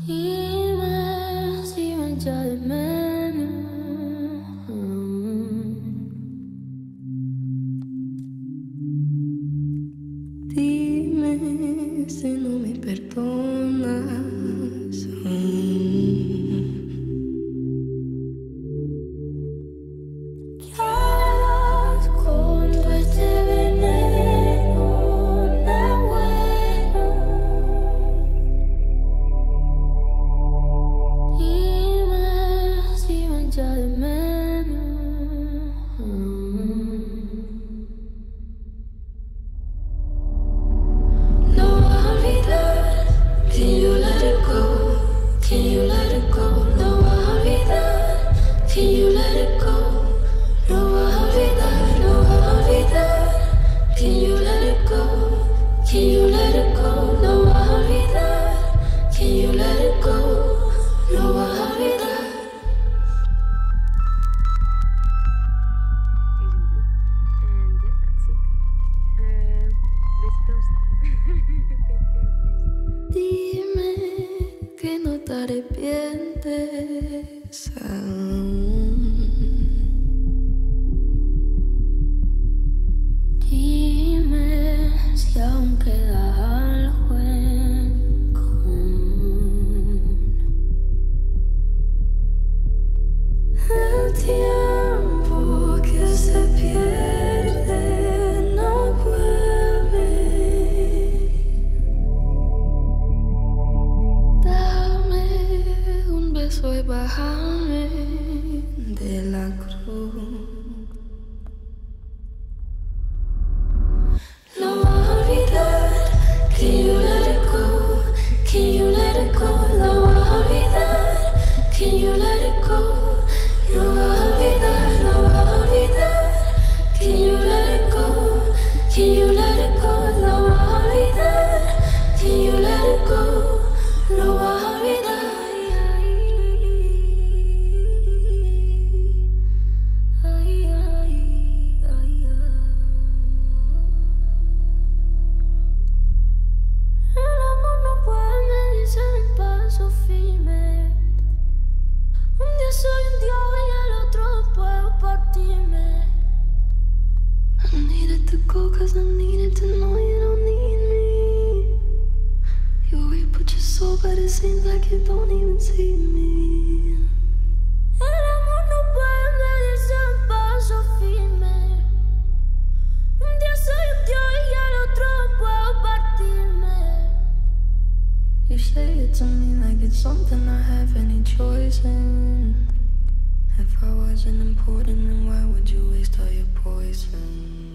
Dime si me echa de menos. Dime si no me perdonas. ¿Qué harás con todo este veneno tan bueno? Dime si me echa de menos. No vas a olvidar. Can you let it go? Can you let it go? No vas a olvidar. Can you let it go? No vas a olvidar, no vas a olvidar. Can you let it go? Can you let it go? No vas a olvidar. Can you let it go? No vas a olvidar. Dime que no te arrepientes aún. Dime si aún queda algo en común. El tiempo que se pierde no vuelve. Dame un beso y bájame de la cruz. No vas a olvidar. Can you let it go? Can you let it go? No vas a olvidar. Can you let it go? No vas a olvidar, no vas a olvidar. Can you let it go? Can you let it go? No vas a olvidar. Can you let it go? No vas a olvidar. El amor no puede medirse en paso firme. Un día soy un dios y el otro puedo partirme. I needed to go 'cause I needed to know you don't need me. You put your soul, but it seems like you don't even see me. El amor no puede medirse en paso firme. Un día soy un dios y el otro puedo partirme. You say it to me like it's something I have any choice in. If I wasn't important, then why would you waste all your poison?